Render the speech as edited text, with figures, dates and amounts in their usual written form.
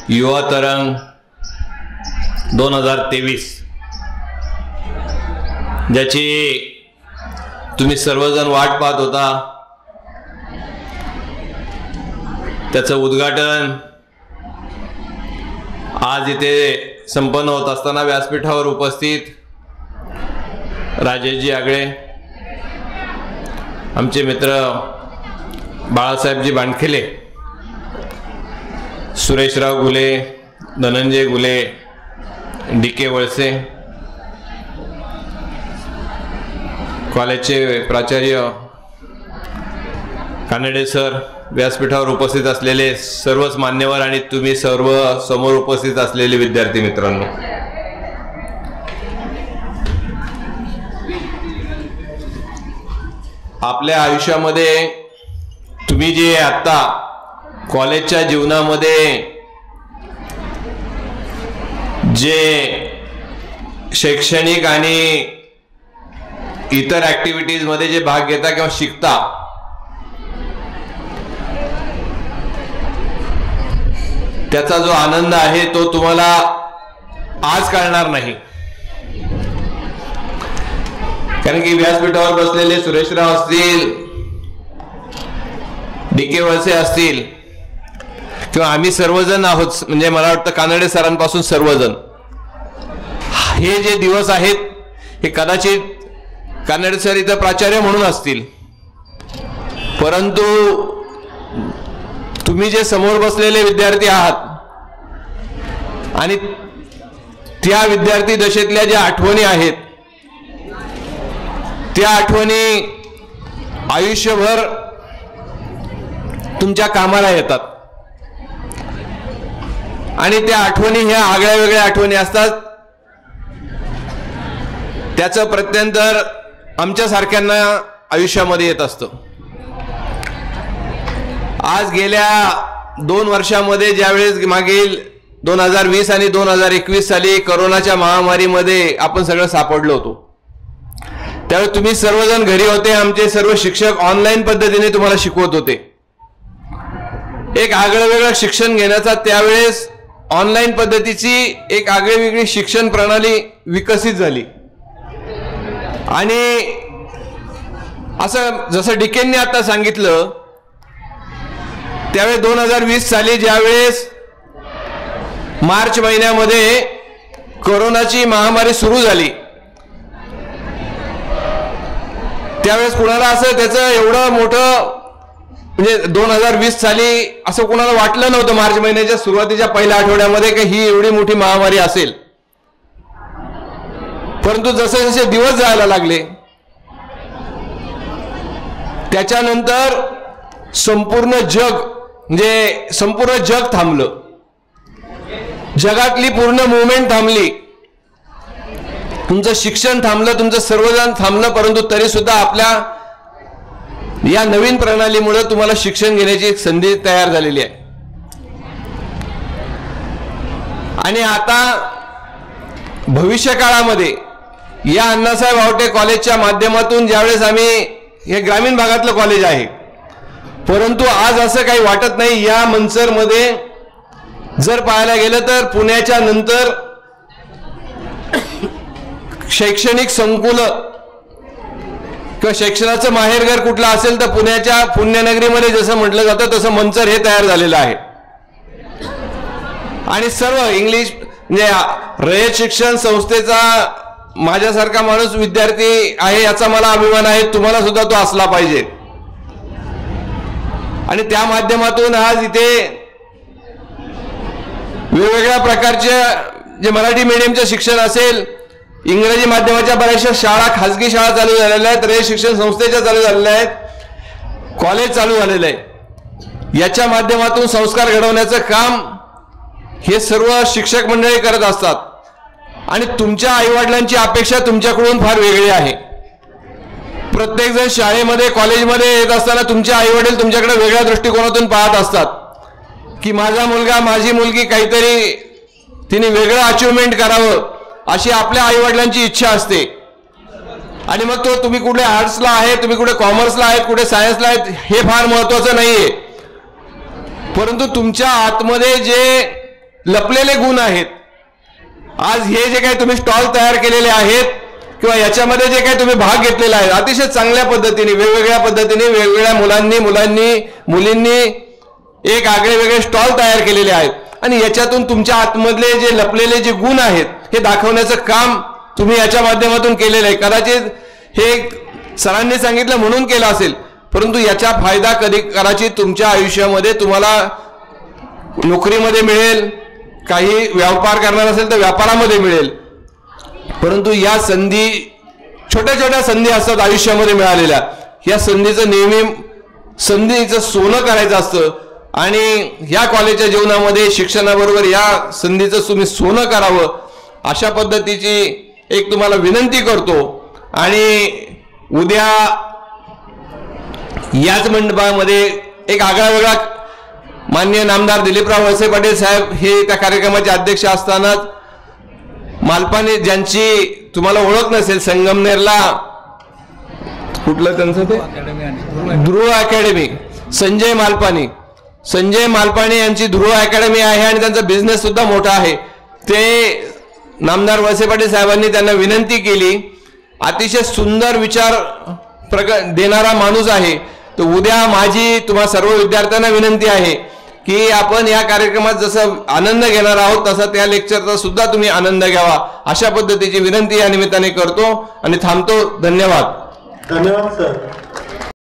युवा तरंग 2023 ज्याची तुम्ही सर्वजण वाट पाहत होता, त्याचं उद्घाटन आज इथे संपन्न होत असताना व्यासपीठावर उपस्थित राजेशजी आगळे, आमचे मित्र बाळासाहेबजी बांडखेले, सुरेशराव गुले, धनंजय गुले, डी.के. वळसे, कॉलेजचे प्राचार्य कानडे सर, व्यासपीठावर उपस्थित असलेले सर्वच मान्यवर आणि तुम्ही सर्व समोर उपस्थित असलेले विद्यार्थी मित्रांनो, आपल्या आयुष्यामध्ये तुम्ही जे आता कॉलेजच्या जीवनामध्ये जे शैक्षणिक आणि इतर ऍक्टिव्हिटीज मध्ये जे भाग घेता किंवा शिकता, त्याचा जो आनंद आहे तो तुम्हाला आज कळणार नाही. कारण की व्यासपीठावर बसलेले सुरेशराव असतील, डी.के. वळसे असतील किंवा आम्ही सर्वजण आहोत, म्हणजे मला वाटतं कानडे सरांपासून सर्वजण, हे जे दिवस आहेत हे कदाचित कानडे सर इथं प्राचार्य म्हणून असतील, परंतु तुम्ही जे समोर बसलेले विद्यार्थी आहात आणि त्या विद्यार्थी दशेतल्या ज्या आठवणी आहेत त्या आठवणी आयुष्यभर तुमच्या कामाला येतात आणि त्या आठवणी ह्या आगळ्या वेगळ्या आठवणी असतात. त्याचं प्रत्यंतर आमच्या सारख्यांना आयुष्यामध्ये येत असतं. आज गेल्या 2 वर्षामध्ये ज्यावेळेस मागील 2020 आणि 2021 साली कोरोनाच्या महामारीमध्ये आपण सगळं सापडलो होतो, त्यावेळी तुम्ही सर्वजण घरी होते. आमचे सर्व शिक्षक ऑनलाईन पद्धतीने तुम्हाला शिकवत होते. एक आगळं वेगळं शिक्षण घेण्याचा त्यावेळेस ऑनलाईन पद्धतीची एक आगळी वेगळी शिक्षण प्रणाली विकसित झाली आणि असं जसं डी.के.नी आता सांगितलं, त्यावेळेस 2020 साली ज्यावेळेस मार्च महिन्यामध्ये कोरोनाची महामारी सुरू झाली, त्यावेळेस कुणाला असं त्याचं एवढं मोठं म्हणजे 2020 साली असं कुणाला वाटलं नव्हतं मार्च महिन्याच्या सुरुवातीच्या पहिल्या आठवड्यामध्ये की ही एवढी मोठी महामारी असेल. परंतु जसे जसे दिवस जायला लागले त्याच्यानंतर संपूर्ण जग थांबलं. जगातली पूर्ण मुवमेंट थांबली, तुमचं शिक्षण थांबलं, तुमचं सर्वजण थांबलं, परंतु तरी सुद्धा आपल्या या नवीन प्रणालीमुळे तुम्हाला शिक्षण घेण्याची एक संधी तयार झालेली आहे. आणि आता भविष्य काळामध्ये या अण्णासाहेब आवटे कॉलेजच्या माध्यमातून ज्यावेळेस आम्ही, हे ग्रामीण भागातलं कॉलेज आहे, परंतु आज असं काही वाटत नाही. या मंचरमध्ये जर पाहायला गेलं तर पुण्याच्या नंतर शैक्षणिक संकुल किंवा शिक्षणाचं माहेरघर कुठलं असेल तर पुण्याच्या पुण्यनगरीमध्ये जसं म्हटलं जातं तसं मंचर हे तयार झालेलं आहे. आणि सर्व इंग्लिश म्हणजे रयत शिक्षण संस्थेचा माझ्यासारखा माणूस विद्यार्थी आहे याचा मला अभिमान आहे. तुम्हाला सुद्धा तो असला पाहिजे. आणि त्या माध्यमातून आज इथे वेगवेगळ्या प्रकारचे जे मराठी मीडियमचे शिक्षण असेल, इंग्रजी माध्यमाच्या बऱ्याचशा शाळा, खाजगी शाळा चालू झालेल्या आहेत, रयत शिक्षण संस्थेच्या चालू झालेल्या आहेत, कॉलेज चालू झालेलं आहे. याच्या माध्यमातून संस्कार घडवण्याचं काम हे सर्व शिक्षक मंडळी करत असतात. आणि तुमच्या आईवडिलांची अपेक्षा तुमच्याकडून फार वेगळी आहे. प्रत्येक जण शाळेमध्ये कॉलेजमध्ये येत असताना तुमचे आईवडील तुमच्याकडे वेगळ्या दृष्टिकोनातून पाहत असतात की माझा मुलगा, माझी मुलगी काहीतरी तिने वेगळं अचिव्हमेंट करावं अशी आपल्या आईवडिलांची इच्छा असते. आणि मग तो तुम्ही कुठे आर्ट्सला आहे, तुम्ही कुठे कॉमर्सला आहेत, कुठे सायन्सला आहेत, हे फार महत्वाचं नाहीये. परंतु तुमच्या आतमध्ये जे लपलेले गुण आहेत. आज हे जे काही तुम्ही स्टॉल तयार केलेले आहेत किंवा याच्यामध्ये जे काही तुम्ही भाग घेतलेला आहे अतिशय चांगल्या पद्धतीने वेगवेगळ्या पद्धतीने वेगवेगळ्या मुलींनी एक आगळे वेगळे स्टॉल तयार केलेले आहेत आणि याच्यातून तुमच्या आतमधले जे लपलेले जे गुण आहेत हे दाखवण्याचं काम तुम्ही याच्या माध्यमातून केलेलं आहे. कदाचित हे सरांनी सांगितलं म्हणून केलं असेल, परंतु याचा फायदा कदाचित तुमच्या आयुष्यामध्ये तुम्हाला नोकरीमध्ये मिळेल, काही व्यापार करणार असेल तर व्यापारामध्ये मिळेल. परंतु या संधी छोट्या छोट्या संधी असतात आयुष्यामध्ये मिळालेल्या, या संधीचं नेहमी संधीचं सोनं करायचं असतं आणि या कॉलेजच्या जीवनामध्ये शिक्षणाबरोबर या संधीचं तुम्ही सोनं करावं अशा पद्धतीची एक तुम्हाला विनंती करतो. आणि उद्या याच मंडपामध्ये एक आगळा वेगळा माननीय नामदार दिलीपराव वळसे पाटील साहेब हे त्या कार्यक्रमाचे अध्यक्ष असतानाच मालपाणी ज्यांची तुम्हाला ओळख नसेल संगमनेरला कुठलं त्यांचं ते ध्रुव अकॅडमी संजय मालपाणी यांची ध्रुव अकॅडमी आहे आणि त्यांचा बिझनेस सुद्धा मोठा आहे. ते नामदार वळसे पाटील साहेबांनी त्यांना विनंती केली, अतिशय सुंदर विचार देणारा माणूस आहे. तर उद्या माझी तुम्हा सर्व विद्यार्थ्यांना विनंती आहे की आपण या कार्यक्रमात जसं आनंद घेणार आहोत तसा त्या लेक्चरचा सुद्धा तुम्ही आनंद घ्यावा अशा पद्धतीची विनंती या निमित्ताने करतो आणि थांबतो. धन्यवाद. धन्यवाद सर.